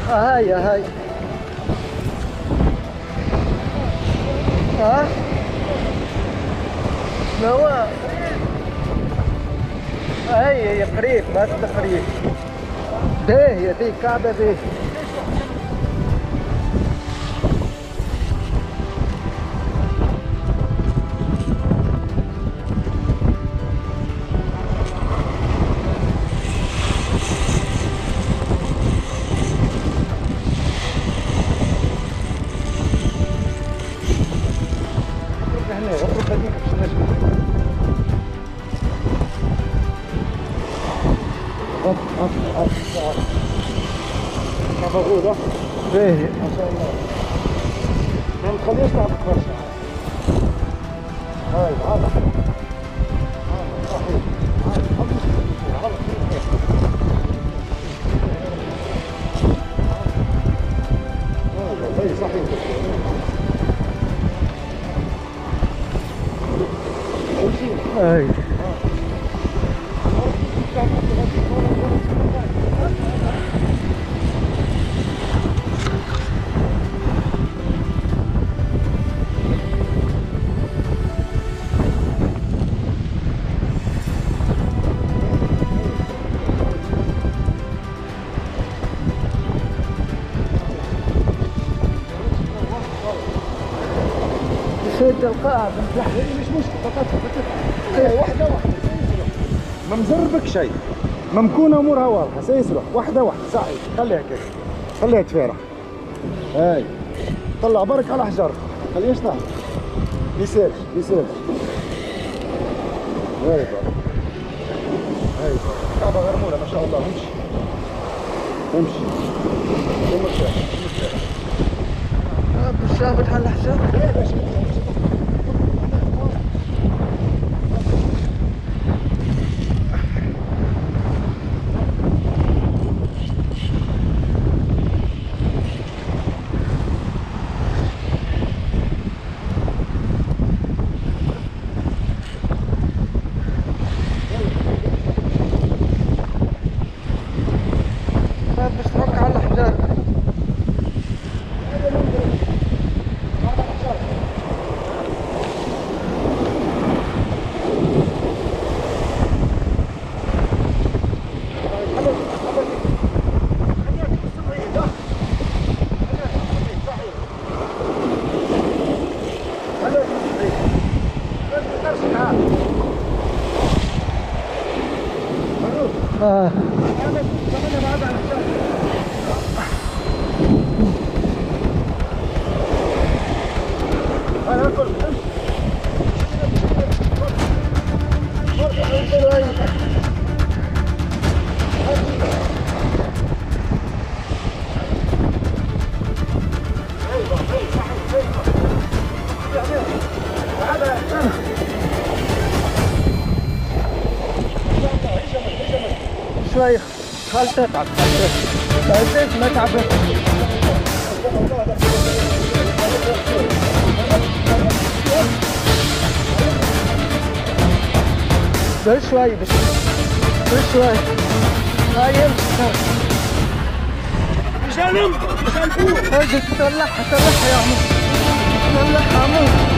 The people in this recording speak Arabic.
هاي هاي. ها شنو؟ هي قريب بس قريب. باهية ذيك كعبة باهية. هنا غرفة هذيك باش نجم. هب غودة باهي ما شاء الله. ما نخليش تعبك برشا. هاي هذا صحيح. هاي صحيح. هاي شد القاع مش مشكلة. واحدة واحدة ما مزربك شيء، ممكون امورها واضحة. سيسرح واحدة واحدة. صحيح خليها كده، خليها تفارح. هاي طلع برك على حجر، خليه يشطح. بيسالش بيسالش. هاي هاي كعبة غرمولة ما شاء الله. امشي امشي امشي. بالشافت على الحجر. بس ترك على الحجر. شوي خل تتعب. خلتك ما تعبت. بشوي بشوي. هاي امشي. مشان نفوق. اجي تطلعها يا عمو. طلعها عمو.